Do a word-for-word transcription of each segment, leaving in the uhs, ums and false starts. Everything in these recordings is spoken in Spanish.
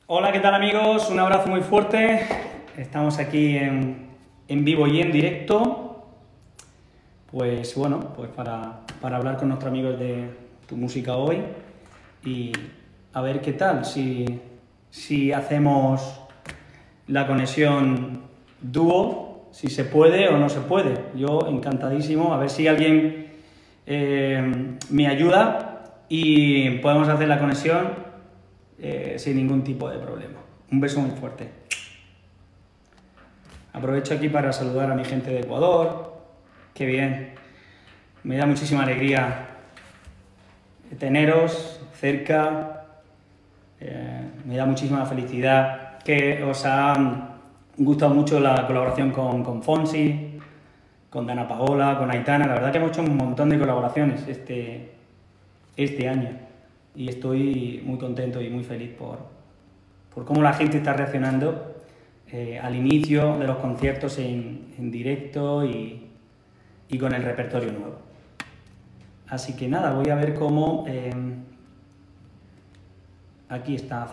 Hola, ¿qué tal amigos? Un abrazo muy fuerte. Estamos aquí en, en vivo y en directo. Pues bueno, pues para, para hablar con nuestros amigos de Tu Música Hoy y a ver qué tal, si, si hacemos la conexión dúo, si se puede o no se puede. Yo encantadísimo, a ver si alguien eh, me ayuda y podemos hacer la conexión Eh, sin ningún tipo de problema. Un beso muy fuerte. Aprovecho aquí para saludar a mi gente de Ecuador. Qué bien. Me da muchísima alegría teneros cerca. Eh, me da muchísima felicidad que os ha gustado mucho la colaboración con, con Fonsi, con Dana Paola, con Aitana. La verdad que hemos hecho un montón de colaboraciones este, este año. Y estoy muy contento y muy feliz por, por cómo la gente está reaccionando eh, al inicio de los conciertos en, en directo y, y con el repertorio nuevo. Así que nada, voy a ver cómo... Eh, aquí está.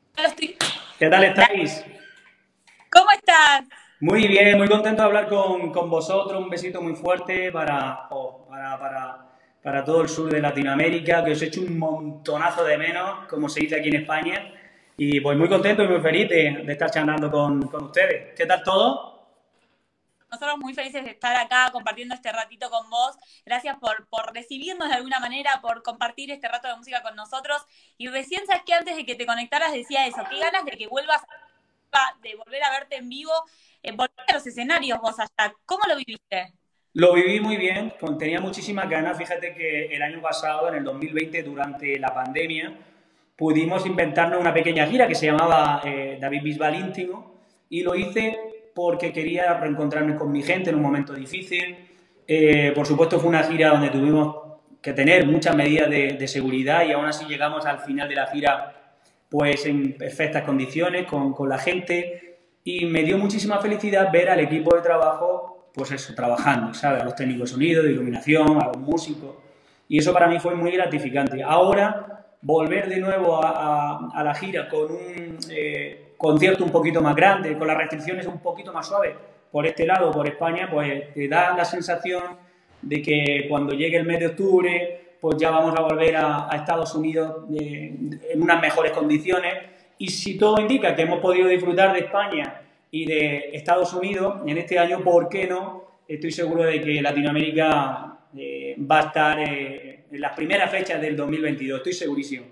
¿Qué tal estáis? ¿Cómo estás? Muy bien, muy contento de hablar con, con vosotros. Un besito muy fuerte para, oh, para, para, para todo el sur de Latinoamérica, que os he hecho un montonazo de menos, como se dice aquí en España. Y pues muy contento y muy feliz de, de estar charlando con, con ustedes. ¿Qué tal todo? Nosotros muy felices de estar acá compartiendo este ratito con vos. Gracias por, por recibirnos de alguna manera, por compartir este rato de música con nosotros. Y recién sabes que antes de que te conectaras decía eso, qué ganas de que vuelvas, a, de volver a verte en vivo, eh, volver a los escenarios vos allá. ¿Cómo lo viviste? Lo viví muy bien, tenía muchísimas ganas. Fíjate que el año pasado, en el dos mil veinte, durante la pandemia, pudimos inventarnos una pequeña gira que se llamaba eh, David Bisbal Íntimo, y lo hice porque quería reencontrarme con mi gente en un momento difícil. Eh, por supuesto fue una gira donde tuvimos que tener muchas medidas de, de seguridad y aún así llegamos al final de la gira pues en perfectas condiciones con, con la gente, y me dio muchísima felicidad ver al equipo de trabajo, pues eso, trabajando, ¿sabes? A los técnicos de sonido, de iluminación, a los músicos, y eso para mí fue muy gratificante. Ahora, volver de nuevo a, a, a la gira con un eh, concierto un poquito más grande, con las restricciones un poquito más suaves, por este lado, por España, pues te da la sensación de que cuando llegue el mes de octubre pues ya vamos a volver a, a Estados Unidos de, de, en unas mejores condiciones, y si todo indica que hemos podido disfrutar de España y de Estados Unidos en este año, ¿por qué no? Estoy seguro de que Latinoamérica eh, va a estar eh, en las primeras fechas del dos mil veintidós, estoy segurísimo.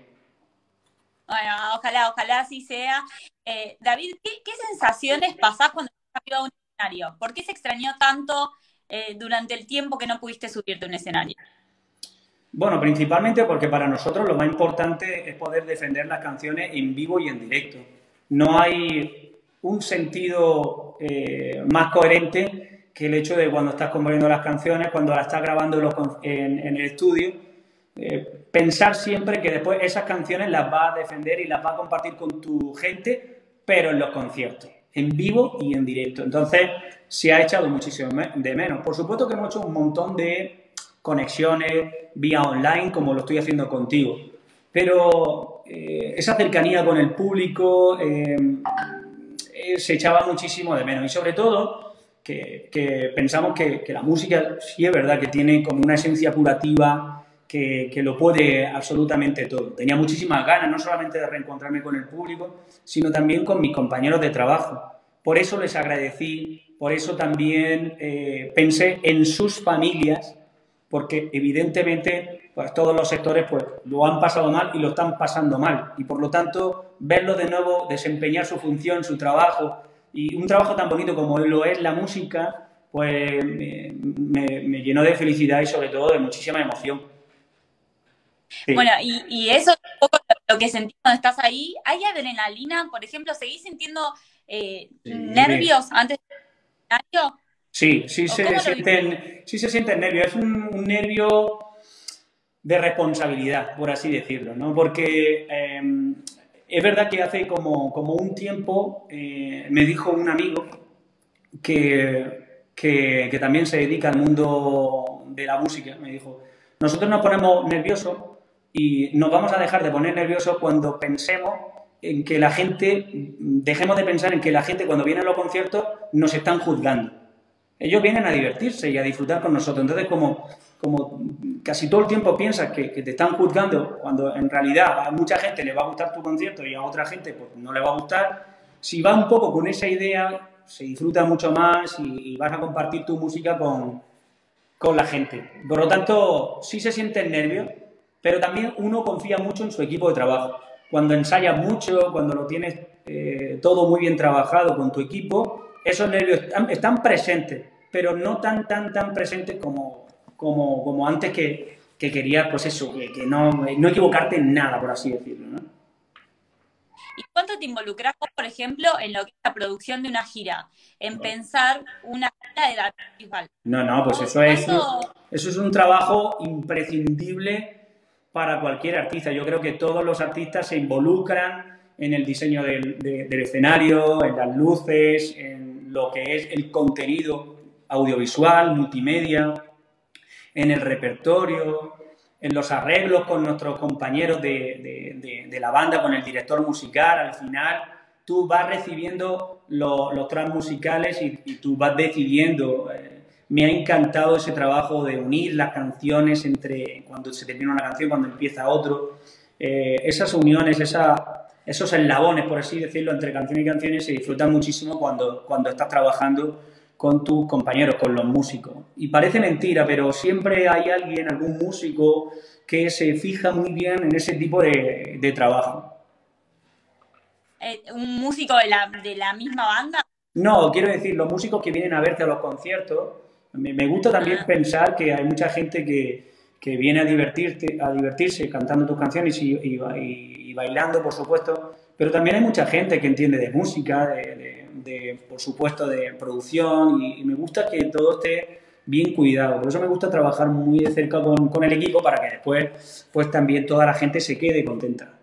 Bueno, ojalá, ojalá así sea. Eh, David, ¿qué, ¿qué sensaciones pasás cuando estás arriba de un escenario? ¿Por qué se extrañó tanto eh, durante el tiempo que no pudiste subirte a un escenario? Bueno, principalmente porque para nosotros lo más importante es poder defender las canciones en vivo y en directo. No hay un sentido eh, más coherente que el hecho de cuando estás componiendo las canciones, cuando las estás grabando en, los, en, en el estudio, eh, pensar siempre que después esas canciones las vas a defender y las vas a compartir con tu gente, pero en los conciertos, en vivo y en directo. Entonces, se ha echado muchísimo de menos. Por supuesto que hemos hecho un montón de conexiones vía online, como lo estoy haciendo contigo. Pero eh, esa cercanía con el público eh, eh, se echaba muchísimo de menos. Y sobre todo, que, que pensamos que, que la música sí es verdad que tiene como una esencia curativa que, que lo puede absolutamente todo. Tenía muchísimas ganas, no solamente de reencontrarme con el público, sino también con mis compañeros de trabajo. Por eso les agradecí, por eso también eh, pensé en sus familias, porque evidentemente pues, todos los sectores pues, lo han pasado mal y lo están pasando mal. Y por lo tanto, verlos de nuevo desempeñar su función, su trabajo, y un trabajo tan bonito como lo es la música, pues me, me, me llenó de felicidad y sobre todo de muchísima emoción. Bueno, Sí. y, y eso es un poco lo que sentís cuando estás ahí. ¿Hay adrenalina? Por ejemplo, ¿seguís sintiendo eh, Sí. nervios antes del escenario? Sí, sí ¿O se cómo lo vivís? sienten, sí se sienten nervios. Es un, un nervio de responsabilidad, por así decirlo, ¿no? Porque eh, es verdad que hace como, como un tiempo eh, me dijo un amigo que, que, que también se dedica al mundo de la música, me dijo, nosotros nos ponemos nerviosos y nos vamos a dejar de poner nerviosos cuando pensemos en que la gente, dejemos de pensar en que la gente cuando viene a los conciertos nos están juzgando. Ellos vienen a divertirse y a disfrutar con nosotros. Entonces, como, como casi todo el tiempo piensas que, que te están juzgando, cuando en realidad a mucha gente le va a gustar tu concierto y a otra gente pues, no le va a gustar, si vas un poco con esa idea, se disfruta mucho más y, y vas a compartir tu música con, con la gente. Por lo tanto, sí se sienten nervios, pero también uno confía mucho en su equipo de trabajo. Cuando ensayas mucho, cuando lo tienes eh, todo muy bien trabajado con tu equipo, esos nervios están, están presentes, pero no tan, tan, tan presentes como, como, como antes que, que querías, pues eso, que, que no, no equivocarte en nada, por así decirlo, ¿no? ¿Y cuánto te involucras, por ejemplo, en lo que es la producción de una gira? En pensar una gira de David Bisbal. No, no, pues eso es, eso es un trabajo imprescindible para cualquier artista. Yo creo que todos los artistas se involucran en el diseño del, de, del escenario, en las luces, en lo que es el contenido audiovisual, multimedia, en el repertorio, en los arreglos con nuestros compañeros de, de, de, de la banda, con el director musical. Al final tú vas recibiendo lo, los tracks musicales y, y tú vas decidiendo. Eh, me ha encantado ese trabajo de unir las canciones entre cuando se termina una canción, cuando empieza otro. Eh, esas uniones, esa, esos eslabones, por así decirlo, entre canción y canciones se disfrutan muchísimo cuando, cuando estás trabajando con tus compañeros, con los músicos. Y parece mentira, pero siempre hay alguien, algún músico, que se fija muy bien en ese tipo de, de trabajo. Eh, ¿Un músico de la, de la misma banda? No, quiero decir, los músicos que vienen a verte a los conciertos. Me, me gusta también ah. pensar que hay mucha gente que, que viene a, divertirte, a divertirse cantando tus canciones y, y, y, y bailando, por supuesto, pero también hay mucha gente que entiende de música, de, de, de por supuesto, de producción, y, y me gusta que todo esté bien cuidado. Por eso me gusta trabajar muy de cerca con, con el equipo para que después pues también toda la gente se quede contenta.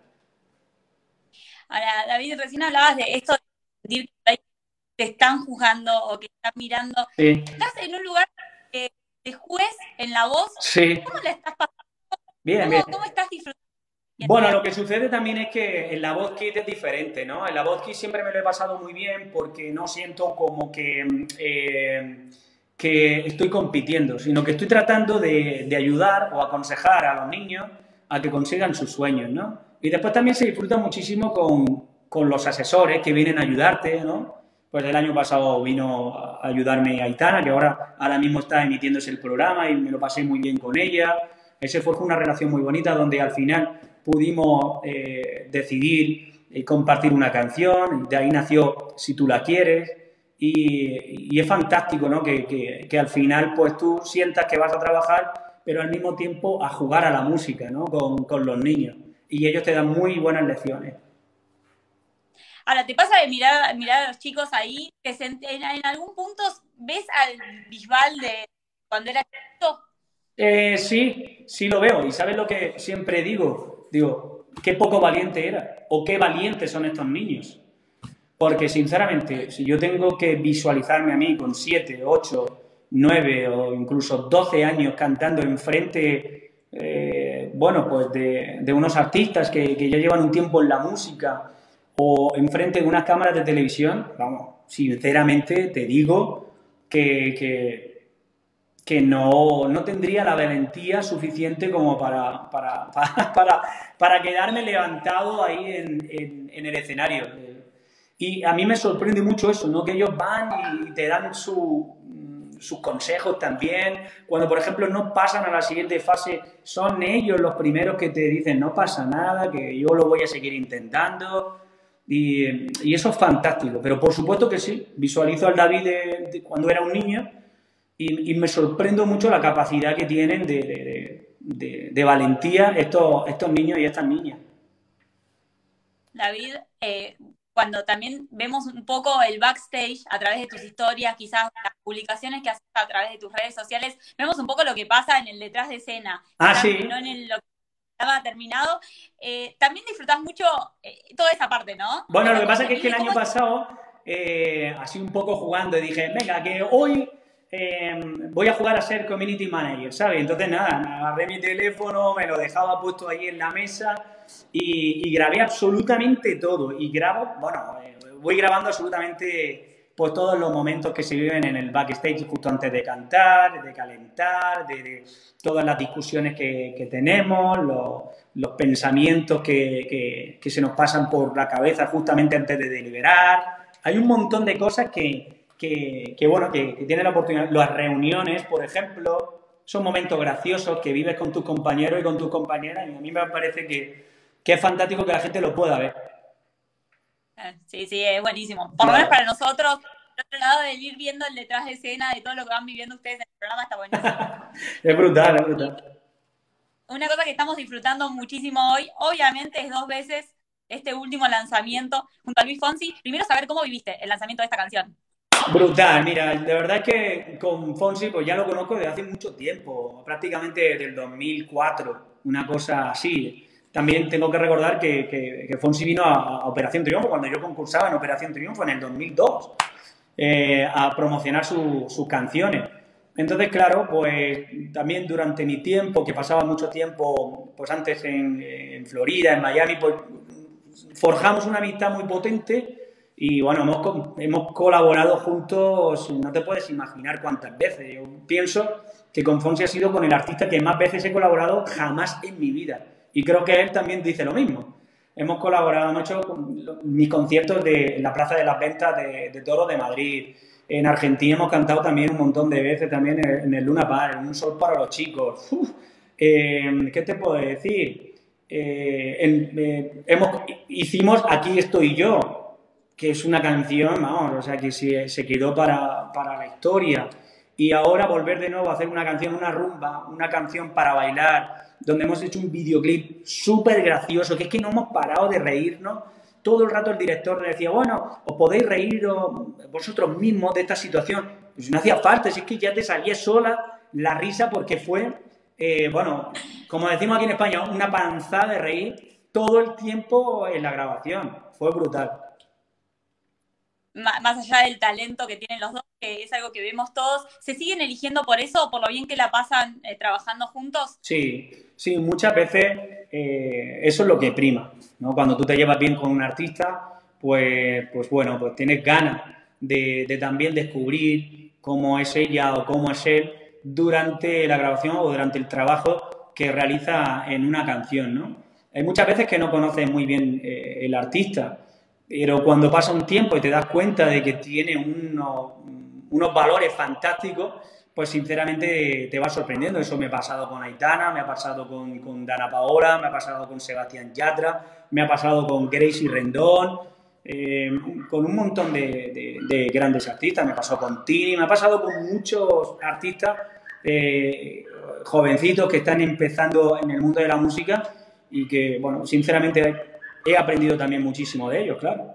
Ahora, David, recién hablabas de esto de sentir que te están juzgando o que están mirando. Sí. Estás en un lugar eh, de juez en La Voz. Sí. ¿Cómo la estás pasando? Bien, ¿Cómo, bien. ¿Cómo estás disfrutando? Bueno, lo que sucede también es que en La Voz Kids es diferente, ¿no? En La Voz Kids siempre me lo he pasado muy bien porque no siento como que, eh, que estoy compitiendo, sino que estoy tratando de, de ayudar o aconsejar a los niños a que consigan sus sueños, ¿no? Y después también se disfruta muchísimo con, con los asesores que vienen a ayudarte, ¿no? Pues el año pasado vino a ayudarme Aitana, que ahora, ahora mismo está emitiéndose el programa y me lo pasé muy bien con ella. Ese fue una relación muy bonita donde al final pudimos eh, decidir eh, compartir una canción, de ahí nació Si tú la quieres, y, y es fantástico, ¿no? Que, que, que al final pues tú sientas que vas a trabajar, pero al mismo tiempo a jugar a la música, ¿no? Con, con los niños, y ellos te dan muy buenas lecciones. Ahora, ¿te pasa de mirar, mirar a los chicos ahí? Que se, en, en algún punto ves al Bisbal de cuando era chico. Eh, sí, sí lo veo, y ¿sabes lo que siempre digo? Digo, qué poco valiente era, o qué valientes son estos niños. Porque, sinceramente, si yo tengo que visualizarme a mí con siete, ocho, nueve o incluso doce años cantando enfrente, eh, bueno, pues de, de unos artistas que, que ya llevan un tiempo en la música, o enfrente de unas cámaras de televisión, vamos, sinceramente te digo que... que que no, no tendría la valentía suficiente como para, para, para, para, para quedarme levantado ahí en, en, en el escenario. Y a mí me sorprende mucho eso, ¿no? Que ellos van y te dan su, sus consejos también. Cuando, por ejemplo, no pasan a la siguiente fase, son ellos los primeros que te dicen no pasa nada, que yo lo voy a seguir intentando. Y, y eso es fantástico. Pero por supuesto que sí, visualizo al David de, de cuando era un niño. Y, y me sorprendo mucho la capacidad que tienen de, de, de, de valentía estos, estos niños y estas niñas. David, eh, cuando también vemos un poco el backstage a través de tus historias, quizás las publicaciones que haces a través de tus redes sociales, vemos un poco lo que pasa en el detrás de escena. Ah, sí. No en el, lo que estaba terminado. Eh, también disfrutás mucho eh, toda esa parte, ¿no? Bueno, Pero lo que pasa es que, es que el año pasado, eh, así un poco jugando, dije, venga, que hoy... eh, voy a jugar a ser community manager, ¿sabes? Entonces nada, me agarré mi teléfono, me lo dejaba puesto ahí en la mesa y, y grabé absolutamente todo. Y grabo, bueno, eh, voy grabando absolutamente pues todos los momentos que se viven en el backstage justo antes de cantar, de calentar, de, de todas las discusiones que, que tenemos, los, los pensamientos que, que, que se nos pasan por la cabeza justamente antes de deliberar. Hay un montón de cosas que, que, que bueno, que, que tienen la oportunidad. Las reuniones, por ejemplo, son momentos graciosos que vives con tus compañeros y con tus compañeras y a mí me parece que, que es fantástico que la gente lo pueda ver. Sí, sí, es buenísimo. Por lo menos para nosotros, por otro lado, de ir viendo el detrás de escena de todo lo que van viviendo ustedes en el programa está buenísimo. Es brutal, es brutal. Una cosa que estamos disfrutando muchísimo hoy, obviamente, es dos veces este último lanzamiento junto a Luis Fonsi. Primero, saber cómo viviste el lanzamiento de esta canción. Brutal, mira, de verdad es que con Fonsi pues ya lo conozco desde hace mucho tiempo, prácticamente desde el dos mil cuatro, una cosa así. También tengo que recordar que, que, que Fonsi vino a, a Operación Triunfo, cuando yo concursaba en Operación Triunfo en el dos mil dos, eh, a promocionar su, sus canciones. Entonces, claro, pues también durante mi tiempo, que pasaba mucho tiempo, pues antes en, en Florida, en Miami, pues forjamos una amistad muy potente y bueno, hemos, hemos colaborado juntos, no te puedes imaginar cuántas veces. Yo pienso que con Fonsi ha sido con el artista que más veces he colaborado jamás en mi vida. Y creo que él también dice lo mismo. Hemos colaborado, hemos hecho mis conciertos de la Plaza de las Ventas de, de Toros de Madrid. En Argentina hemos cantado también un montón de veces, también en el Luna Park, en Un Sol para los Chicos. Uf, eh, ¿qué te puedo decir? Eh, en, eh, hemos, hicimos Aquí estoy yo, que es una canción, vamos, o sea, que se, se quedó para, para la historia. Y ahora volver de nuevo a hacer una canción, una rumba, una canción para bailar, donde hemos hecho un videoclip súper gracioso, que es que no hemos parado de reírnos. Todo el rato el director le decía, bueno, os podéis reír vosotros mismos de esta situación. Pues no hacía falta, si es que ya te salía sola la risa porque fue, eh, bueno, como decimos aquí en España, una panzada de reír todo el tiempo en la grabación. Fue brutal. Más allá del talento que tienen los dos, que es algo que vemos todos, ¿se siguen eligiendo por eso o por lo bien que la pasan eh, trabajando juntos? Sí, sí, muchas veces eh, eso es lo que prima, ¿no? Cuando tú te llevas bien con un artista, pues, pues bueno, pues tienes ganas de, de también descubrir cómo es ella o cómo es él durante la grabación o durante el trabajo que realiza en una canción, ¿no? Hay muchas veces que no conoces muy bien eh, el artista, pero cuando pasa un tiempo y te das cuenta de que tiene unos, unos valores fantásticos, pues sinceramente te va sorprendiendo. Eso me ha pasado con Aitana, me ha pasado con, con Dana Paola, me ha pasado con Sebastián Yatra, me ha pasado con Gracie Rendón, eh, con un montón de, de, de grandes artistas, me ha pasado con Tini, me ha pasado con muchos artistas eh, jovencitos que están empezando en el mundo de la música y que, bueno, sinceramente he aprendido también muchísimo de ellos, claro.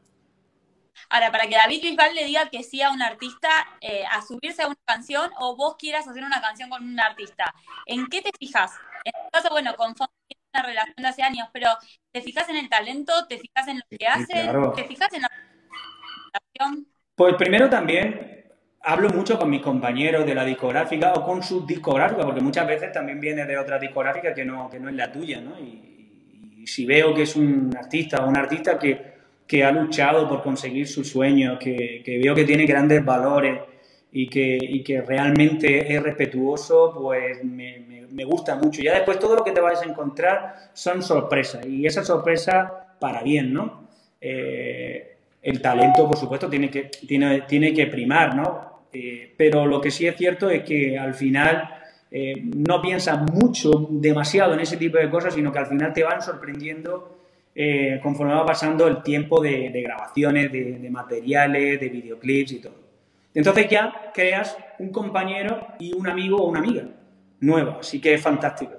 Ahora, para que David Bisbal le diga que sí a un artista eh, a subirse a una canción o vos quieras hacer una canción con un artista, ¿en qué te fijas? En tu caso, bueno, con Fonsi tienes una relación de hace años, pero ¿te fijas en el talento? ¿Te fijas en lo que hacen? Claro. ¿Te fijas en la presentación? Pues primero también hablo mucho con mis compañeros de la discográfica o con sus discográficas, porque muchas veces también viene de otra discográfica que no, que no es la tuya, ¿no? Y, si veo que es un artista o un artista que, que ha luchado por conseguir sus sueños, que, que veo que tiene grandes valores y que, y que realmente es respetuoso, pues me, me, me gusta mucho. Ya después todo lo que te vas a encontrar son sorpresas y esas sorpresas para bien, ¿no? Eh, el talento, por supuesto, tiene que, tiene, tiene que primar, ¿no? Eh, pero lo que sí es cierto es que al final Eh, no piensas mucho, demasiado en ese tipo de cosas, sino que al final te van sorprendiendo eh, conforme va pasando el tiempo de, de grabaciones, de, de materiales, de videoclips y todo. Entonces ya creas un compañero y un amigo o una amiga nueva, así que es fantástico.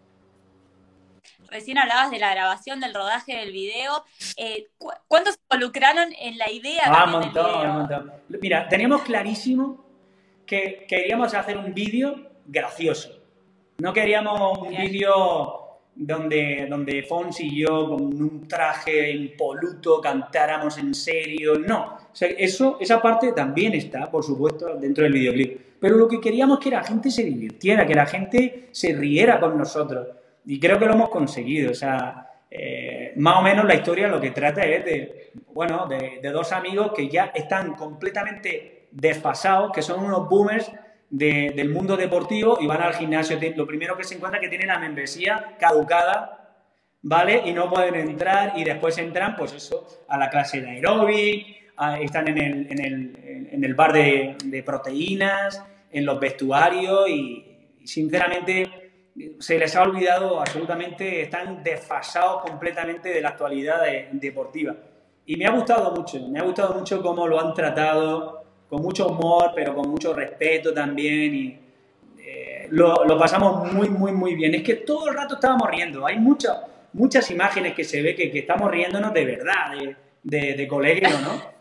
Recién hablabas de la grabación, del rodaje del video. Eh, ¿cu ¿Cuántos se involucraron en la idea ah, también montón, del video? Un montón. Mira, teníamos clarísimo que queríamos hacer un vídeo gracioso. No queríamos un vídeo donde, donde Fons y yo con un traje impoluto cantáramos en serio, no. O sea, eso, esa parte también está, por supuesto, dentro del videoclip. Pero lo que queríamos es que la gente se divirtiera, que la gente se riera con nosotros. Y creo que lo hemos conseguido. O sea, eh, más o menos la historia lo que trata es de, bueno, de, de dos amigos que ya están completamente desfasados, que son unos boomers de, del mundo deportivo y van al gimnasio. Lo primero que se encuentra es que tienen la membresía caducada, ¿vale? Y no pueden entrar y después entran, pues eso, a la clase de aeróbic, a, están en el, en el, en el bar de, de proteínas, en los vestuarios y, y sinceramente se les ha olvidado absolutamente, están desfasados completamente de la actualidad de, deportiva. Y me ha gustado mucho, me ha gustado mucho cómo lo han tratado, con mucho humor, pero con mucho respeto también. Y eh, lo, lo pasamos muy, muy, muy bien. Es que todo el rato estábamos riendo. Hay muchas, muchas imágenes que se ve que, que estamos riéndonos de verdad, de, de, de colegio, ¿no?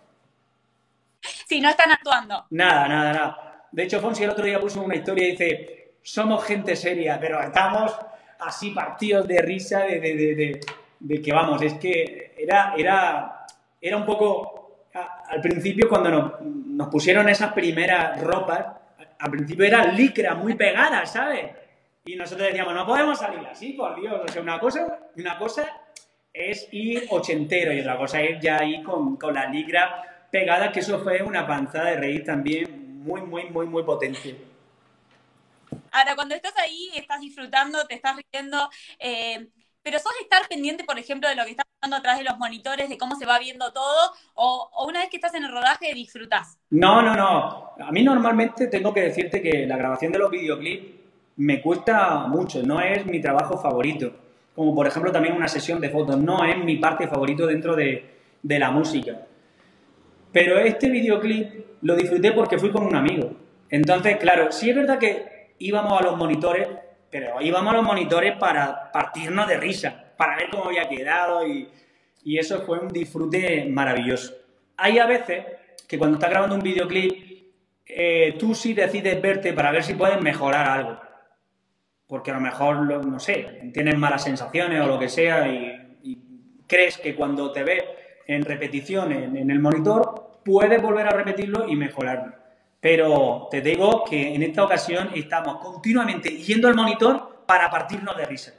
Sí, no están actuando. Nada, nada, nada. De hecho, Fonsi el otro día puso una historia y dice... Somos gente seria, pero estamos así partidos de risa, de, de, de, de, de que vamos, es que era, era, era un poco, a, al principio cuando nos, nos pusieron esas primeras ropas, al principio era licra muy pegada, ¿sabes? Y nosotros decíamos, no podemos salir así, por Dios, o sea, una cosa, una cosa es ir ochentero y otra cosa es ya ir con, con la licra pegada, que eso fue una panzada de reír también muy, muy, muy, muy potente. Ahora, cuando estás ahí, estás disfrutando, te estás riendo, eh, pero sos de estar pendiente, por ejemplo, de lo que está pasando atrás de los monitores, de cómo se va viendo todo, o, o una vez que estás en el rodaje, disfrutás. No, no, no. A mí normalmente tengo que decirte que la grabación de los videoclips me cuesta mucho, no es mi trabajo favorito. Como por ejemplo también una sesión de fotos, no es mi parte favorito dentro de, de la música. Pero este videoclip lo disfruté porque fui con un amigo. Entonces, claro, sí es verdad que íbamos a los monitores, pero íbamos a los monitores para partirnos de risa, para ver cómo había quedado y, y eso fue un disfrute maravilloso. Hay a veces que cuando estás grabando un videoclip, eh, tú sí decides verte para ver si puedes mejorar algo. Porque a lo mejor, no sé, tienes malas sensaciones o lo que sea y, y crees que cuando te ves en repetición en, en el monitor, puedes volver a repetirlo y mejorarlo. Pero te digo que en esta ocasión estamos continuamente yendo al monitor para partirnos de risa.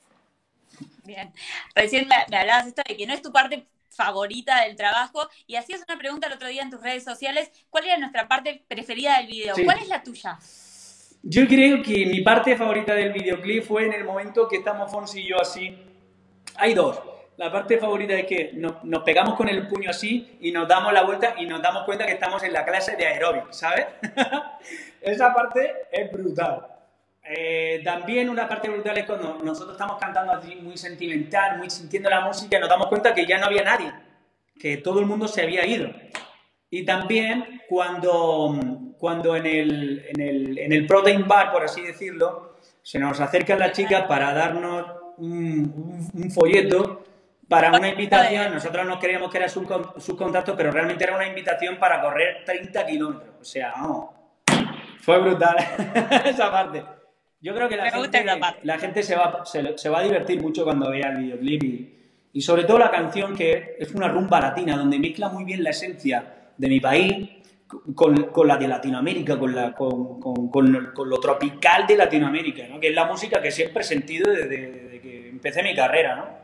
Bien. Recién me, me hablabas esto de que no es tu parte favorita del trabajo y hacías una pregunta el otro día en tus redes sociales. ¿Cuál era nuestra parte preferida del video? Sí. ¿Cuál es la tuya? Yo creo que mi parte favorita del videoclip fue en el momento que estamos Fonsi y yo así. Hay dos. La parte favorita es que nos, nos pegamos con el puño así y nos damos la vuelta y nos damos cuenta que estamos en la clase de aeróbic, ¿sabes? Esa parte es brutal. Eh, también una parte brutal es cuando nosotros estamos cantando así muy sentimental, muy sintiendo la música y nos damos cuenta que ya no había nadie, que todo el mundo se había ido. Y también cuando, cuando en, el, en, el, en el protein bar, por así decirlo, se nos acercan las chicas para darnos un, un, un folleto para una invitación. Nosotros no creíamos que era subcontacto, pero realmente era una invitación para correr treinta kilómetros. O sea, vamos, fue brutal esa parte. Yo creo que la gente, la gente se, va, se, se va a divertir mucho cuando vea el videoclip y, y sobre todo la canción, que es una rumba latina, donde mezcla muy bien la esencia de mi país con, con la de Latinoamérica, con, la, con, con, con, con lo tropical de Latinoamérica, ¿no? Que es la música que siempre he sentido desde, desde que empecé mi carrera, ¿no?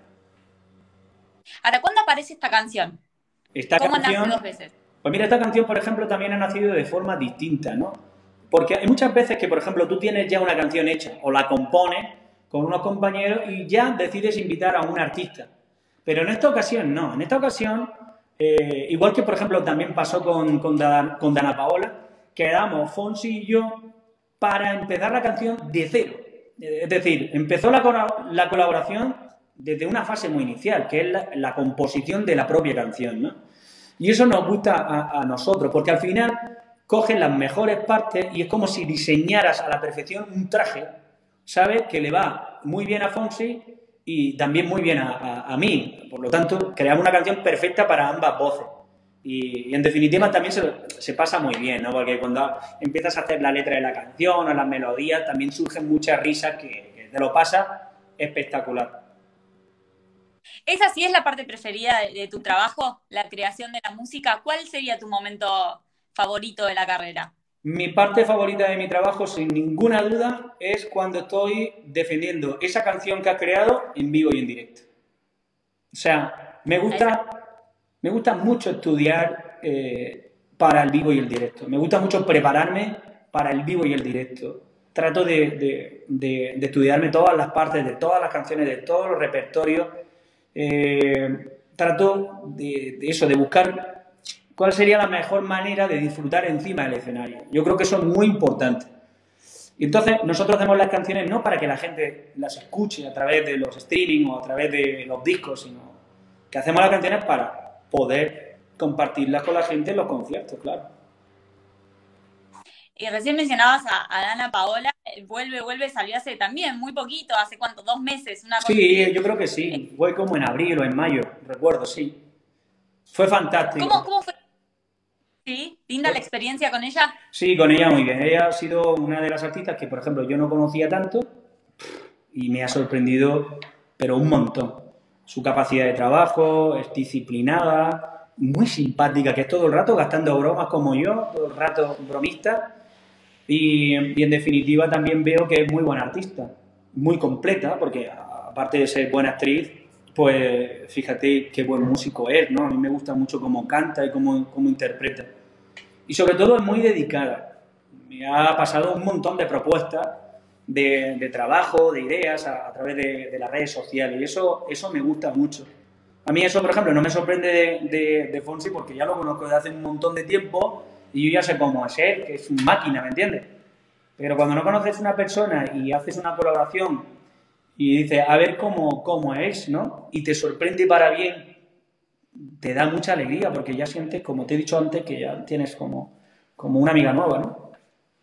Ahora, ¿cuándo aparece esta canción? Esta ¿Cómo canción, nace dos veces? Pues mira, esta canción, por ejemplo, también ha nacido de forma distinta, ¿no? Porque hay muchas veces que, por ejemplo, tú tienes ya una canción hecha o la compones con unos compañeros y ya decides invitar a un artista. Pero en esta ocasión no. En esta ocasión, eh, igual que, por ejemplo, también pasó con, con, Dana, con Dana Paola, quedamos Fonsi y yo para empezar la canción de cero. Es decir, empezó la, la colaboración desde una fase muy inicial, que es la, la composición de la propia canción, ¿no? Y eso nos gusta a, a nosotros, porque al final cogen las mejores partes y es como si diseñaras a la perfección un traje, ¿sabes? Que le va muy bien a Fonsi y también muy bien a, a, a mí. Por lo tanto, creamos una canción perfecta para ambas voces. Y, y en definitiva también se, se pasa muy bien, ¿no? Porque cuando empiezas a hacer la letra de la canción o las melodías, también surgen muchas risas que, que te lo pasas espectacular. ¿Esa sí es la parte preferida de, de tu trabajo, la creación de la música? ¿Cuál sería tu momento favorito de la carrera? Mi parte favorita de mi trabajo, sin ninguna duda, es cuando estoy defendiendo esa canción que has creado en vivo y en directo. O sea, me gusta, me gusta mucho estudiar eh, para el vivo y el directo. Me gusta mucho prepararme para el vivo y el directo. Trato de, de, de, de estudiarme todas las partes de todas las canciones, de todos los repertorios. Eh, trato de, de eso, de buscar cuál sería la mejor manera de disfrutar encima del escenario. Yo creo que eso es muy importante. Y entonces nosotros hacemos las canciones no para que la gente las escuche a través de los streaming o a través de los discos, sino que hacemos las canciones para poder compartirlas con la gente en los conciertos, claro. Y recién mencionabas a, a Dana Paola, Vuelve, Vuelve salió hace también muy poquito, hace cuánto, dos meses, una cosa Sí, así. yo creo que sí, fue como en abril o en mayo, recuerdo, sí. Fue fantástico. ¿Cómo, cómo fue? ¿Sí? ¿Linda la experiencia con ella? Sí, con ella muy bien. Ella ha sido una de las artistas que, por ejemplo, yo no conocía tanto y me ha sorprendido, pero un montón. Su capacidad de trabajo, es disciplinada, muy simpática, que es todo el rato gastando bromas como yo, todo el rato bromista. Y, y en definitiva también veo que es muy buena artista, muy completa, porque aparte de ser buena actriz, pues fíjate qué buen músico es, ¿no? A mí me gusta mucho cómo canta y cómo, cómo interpreta. Y sobre todo es muy dedicada. Me ha pasado un montón de propuestas de, de trabajo, de ideas a, a través de, de las redes sociales y eso, eso me gusta mucho. A mí eso, por ejemplo, no me sorprende de, de, de Fonsi porque ya lo conozco desde hace un montón de tiempo y yo ya sé cómo es él, que es una máquina, ¿me entiendes? Pero cuando no conoces a una persona y haces una colaboración y dices, a ver cómo, cómo es, ¿no? Y te sorprende para bien, te da mucha alegría porque ya sientes, como te he dicho antes, que ya tienes como, como una amiga nueva, ¿no?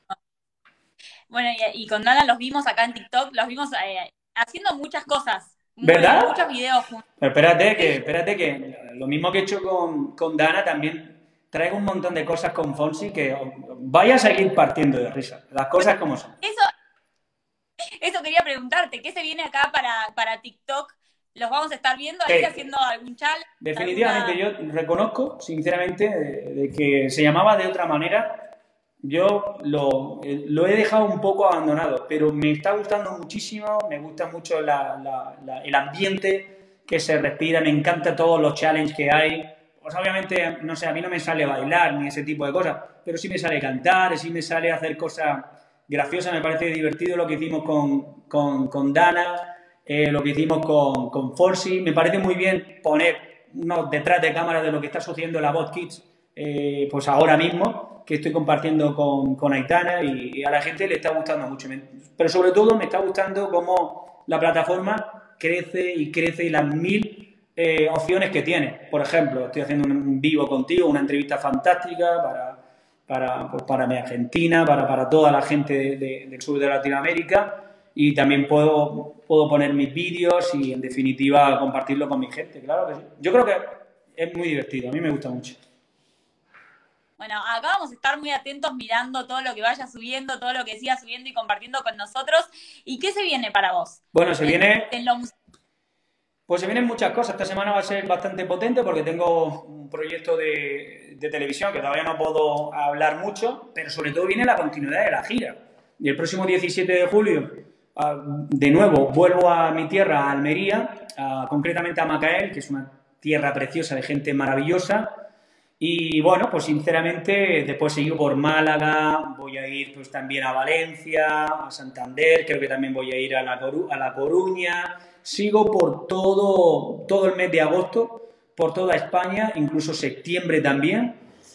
Bueno, y, y con Dana los vimos acá en TikTok, los vimos eh, haciendo muchas cosas, muy, ¿Verdad? muchos videos juntos. Pero espérate que, espérate que lo mismo que he hecho con, con Dana, también traigo un montón de cosas con Fonsi que vaya a seguir partiendo de risa. Las cosas como son. Eso, eso quería preguntarte, ¿qué se viene acá para, para TikTok? ¿Los vamos a estar viendo ahí Sí. haciendo algún challenge? Definitivamente alguna... yo reconozco, sinceramente, de, de que se llamaba de otra manera. Yo lo, lo he dejado un poco abandonado, pero me está gustando muchísimo, me gusta mucho la, la, la, el ambiente que se respira, me encanta todos los challenges que hay. Pues obviamente, no sé, a mí no me sale bailar ni ese tipo de cosas, pero sí me sale cantar, sí me sale hacer cosas graciosas, me parece divertido lo que hicimos con, con, con Dana, eh, lo que hicimos con, con Fonsi, me parece muy bien poner unos detrás de cámara de lo que está sucediendo en la Voz Kids, eh, pues ahora mismo, que estoy compartiendo con, con Aitana y, y a la gente le está gustando mucho. Pero sobre todo me está gustando cómo la plataforma crece y crece y las mil eh, opciones que tiene. Por ejemplo, estoy haciendo un vivo contigo, una entrevista fantástica para, para, pues para mi Argentina, para, para toda la gente de, de, del sur de Latinoamérica y también puedo, puedo poner mis vídeos y en definitiva compartirlo con mi gente, claro que sí. Yo creo que es muy divertido, a mí me gusta mucho. Bueno, acá vamos a estar muy atentos mirando todo lo que vaya subiendo, todo lo que siga subiendo y compartiendo con nosotros. ¿Y qué se viene para vos? Bueno, se en, viene... En lo... Pues se vienen muchas cosas. Esta semana va a ser bastante potente porque tengo un proyecto de, de televisión que todavía no puedo hablar mucho, pero sobre todo viene la continuidad de la gira. Y el próximo diecisiete de julio, de nuevo, vuelvo a mi tierra, a Almería, a, concretamente a Macael, que es una tierra preciosa de gente maravillosa. Y bueno, pues sinceramente después sigo por Málaga, voy a ir pues también a Valencia, a Santander, creo que también voy a ir a La, Coru a La Coruña, sigo por todo, todo el mes de agosto, por toda España, incluso septiembre también,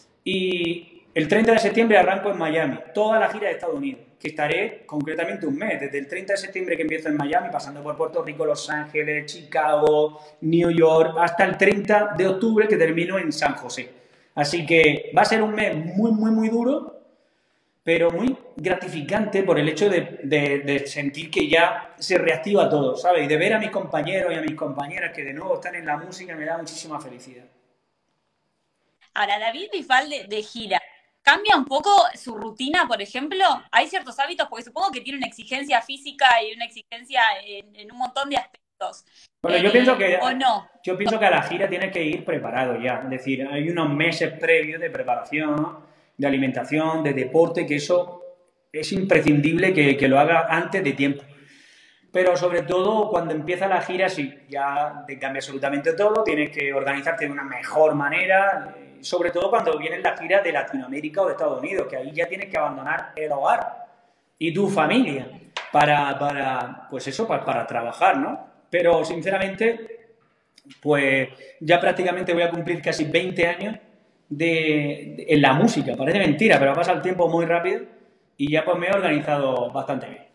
y el treinta de septiembre arranco en Miami, toda la gira de Estados Unidos, que estaré concretamente un mes, desde el treinta de septiembre que empiezo en Miami, pasando por Puerto Rico, Los Ángeles, Chicago, New York, hasta el treinta de octubre que termino en San José. Así que va a ser un mes muy, muy, muy duro, pero muy gratificante por el hecho de, de, de sentir que ya se reactiva todo, ¿sabes? Y de ver a mis compañeros y a mis compañeras que de nuevo están en la música me da muchísima felicidad. Ahora, David Bisbal de, de gira, ¿Cambia un poco su rutina, por ejemplo? ¿Hay ciertos hábitos? Porque supongo que tiene una exigencia física y una exigencia en, en un montón de aspectos. Bueno, yo pienso Eh, que ¿O no? yo pienso que a la gira tienes que ir preparado ya. Es decir, hay unos meses previos de preparación, de alimentación, de deporte, que eso es imprescindible que, que lo hagas antes de tiempo. Pero sobre todo cuando empieza la gira, sí, ya te cambia absolutamente todo, tienes que organizarte de una mejor manera, eh, sobre todo cuando vienen las giras de Latinoamérica o de Estados Unidos, que ahí ya tienes que abandonar el hogar y tu familia para, para pues eso, para, para trabajar, ¿no? Pero sinceramente, pues ya prácticamente voy a cumplir casi veinte años de, de- en la música. Parece mentira, pero pasa el tiempo muy rápido y ya pues me he organizado bastante bien.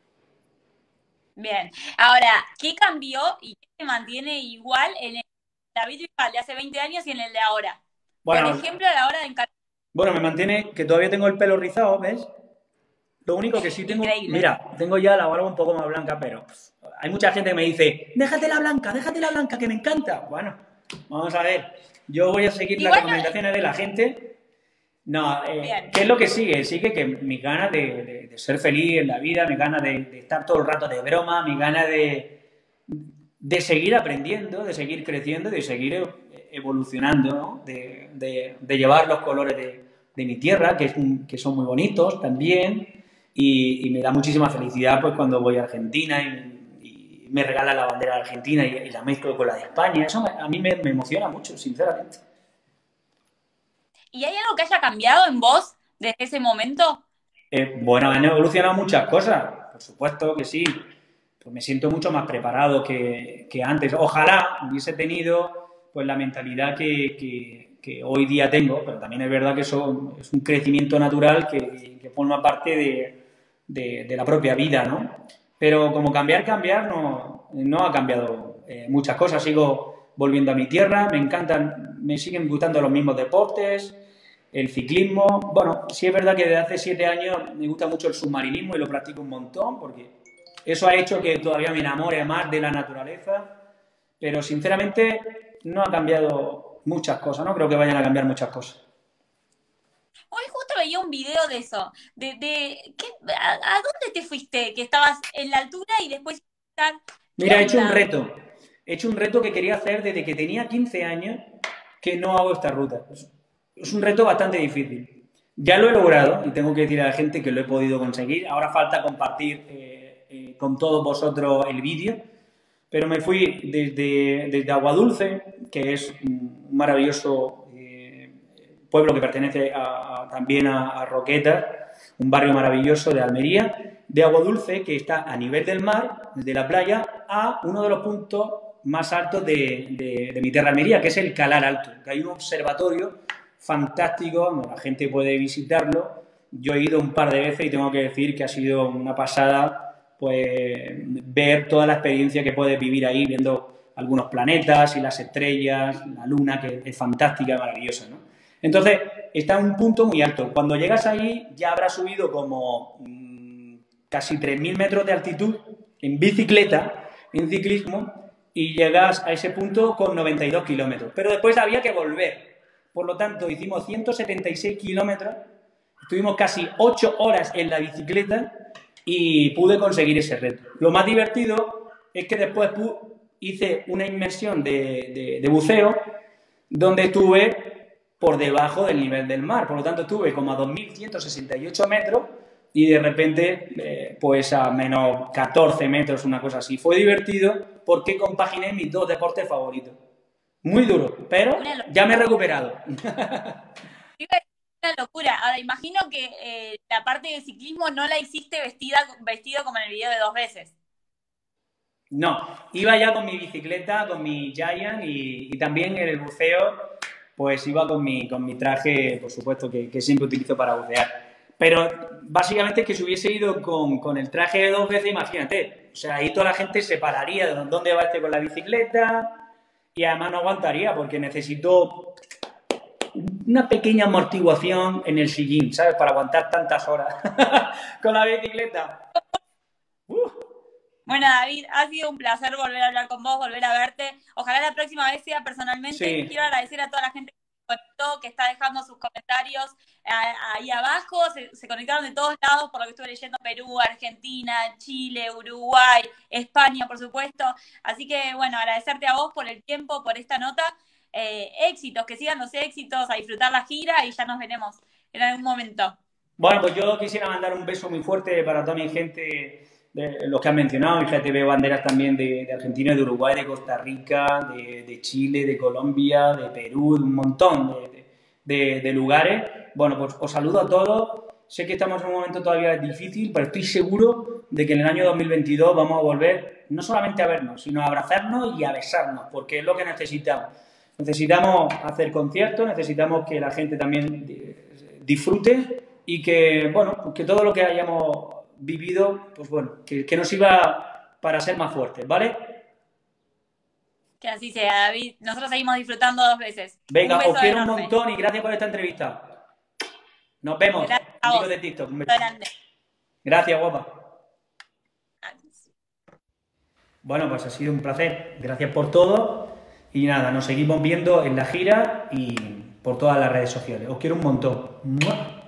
Bien. Ahora, ¿qué cambió y qué se mantiene igual en el David Bisbal de hace veinte años y en el de ahora? Por Bueno, ejemplo, a la hora de encarar. bueno, me mantiene que todavía tengo el pelo rizado, ¿ves? Lo único que sí tengo, Increíble. mira, tengo ya la barba un poco más blanca, pero pff, hay mucha gente que me dice, déjate la blanca, déjate la blanca, que me encanta. Bueno, vamos a ver, yo voy a seguir las Igual no, recomendaciones de la gente. No, eh, bien. ¿qué es lo que sigue? Sigue que mis ganas de, de- de ser feliz en la vida, mis ganas de, de estar todo el rato de broma, mis ganas de, de seguir aprendiendo, de seguir creciendo, de seguir eh, evolucionando, ¿no? De, de- de llevar los colores de, de mi tierra, que, es un- que son muy bonitos también, y, y me da muchísima felicidad pues cuando voy a Argentina y, y me regalan la bandera de Argentina y, y la mezclo con la de España. Eso me- a mí me, me emociona mucho, sinceramente. ¿Y hay algo que haya cambiado en vos desde ese momento? Eh, bueno, han evolucionado muchas cosas, por supuesto que sí. Pues me siento mucho más preparado que, que antes. Ojalá hubiese tenido pues la mentalidad que, que- que hoy día tengo, pero también es verdad que eso es un crecimiento natural que, que forma parte de, de- de la propia vida, ¿no? Pero como cambiar, cambiar, no, no ha cambiado eh, muchas cosas. Sigo volviendo a mi tierra, me encantan, me siguen gustando los mismos deportes, el ciclismo. Bueno, sí es verdad que desde hace siete años me gusta mucho el submarinismo y lo practico un montón porque eso ha hecho que todavía me enamore más de la naturaleza, pero sinceramente no ha cambiado muchas cosas, no creo que vayan a cambiar muchas cosas. Hoy justo veía un video de eso, de, de ¿qué- a, a dónde te fuiste? Que estabas en la altura y después estar, ¿qué Mira, he hecho un onda? reto, he hecho un reto que quería hacer desde que tenía quince años que no hago esta ruta. Es un reto bastante difícil. Ya lo he logrado y tengo que decir a la gente que lo he podido conseguir. Ahora falta compartir eh, eh, con todos vosotros el vídeo, pero me fui desde, desde Aguadulce, que es un maravilloso eh, pueblo que pertenece a- a- también a, a Roquetas, un barrio maravilloso de Almería, de Aguadulce, que está a nivel del mar, de la playa, a uno de los puntos más altos de, de- de mi tierra Almería, que es el Calar Alto, que hay un observatorio fantástico, donde la gente puede visitarlo. Yo he ido un par de veces y tengo que decir que ha sido una pasada pues ver toda la experiencia que puedes vivir ahí viendo algunos planetas y las estrellas, la luna, que es fantástica, maravillosa, ¿no? Entonces, está en un punto muy alto. Cuando llegas ahí ya habrás subido como mmm, casi tres mil metros de altitud en bicicleta, en ciclismo, y llegas a ese punto con noventa y dos kilómetros. Pero después había que volver. Por lo tanto, hicimos ciento setenta y seis kilómetros, estuvimos casi ocho horas en la bicicleta y pude conseguir ese reto. Lo más divertido es que después hice una inmersión de, de, de buceo donde estuve por debajo del nivel del mar. Por lo tanto, estuve como a dos mil ciento sesenta y ocho metros y de repente, eh, pues a menos catorce metros, una cosa así. Fue divertido porque compaginé mis dos deportes favoritos. Muy duro, pero Una locura. ya me he recuperado. Una locura. Ahora, imagino que eh, la parte de ciclismo no la hiciste vestida, vestido como en el video de dos veces. No, iba ya con mi bicicleta, con mi Giant y, y también en el buceo, pues iba con mi, con mi traje, por supuesto, que, que siempre utilizo para bucear. Pero básicamente es que si hubiese ido con, con el traje de dos veces, imagínate, o sea, ahí toda la gente se pararía de dónde va este con la bicicleta y además no aguantaría porque necesito una pequeña amortiguación en el sillín, ¿sabes? Para aguantar tantas horas con la bicicleta. Uh. Bueno, David, ha sido un placer volver a hablar con vos, volver a verte. Ojalá la próxima vez sea personalmente. Sí. Quiero agradecer a toda la gente que conectó. encantó, que está dejando sus comentarios ahí abajo. Se, se conectaron de todos lados, por lo que estuve leyendo: Perú, Argentina, Chile, Uruguay, España, por supuesto. Así que, bueno, agradecerte a vos por el tiempo, por esta nota. Eh, éxitos, que sigan los éxitos, a disfrutar la gira y ya nos veremos en algún momento. Bueno, pues yo quisiera mandar un beso muy fuerte para toda mi gente, de los que han mencionado. Fíjate, veo banderas también de, de Argentina, de Uruguay, de Costa Rica, de, de Chile, de Colombia, de Perú, de un montón de, de, de lugares. Bueno, pues os saludo a todos. Sé que estamos en un momento todavía difícil, pero estoy seguro de que en el año dos mil veintidós vamos a volver no solamente a vernos, sino a abrazarnos y a besarnos, porque es lo que necesitamos. Necesitamos hacer conciertos, necesitamos que la gente también disfrute y que, bueno, que todo lo que hayamos vivido, pues bueno, que, que nos sirva para ser más fuertes, ¿vale? Que así sea, David. Nosotros seguimos disfrutando dos veces. Venga, os quiero un montón y gracias por esta entrevista. Nos vemos. Amigos de TikTok. Un beso. Gracias, guapa. Adiós. Bueno, pues ha sido un placer. Gracias por todo. Y nada, nos seguimos viendo en la gira y por todas las redes sociales. Os quiero un montón. ¡Mua!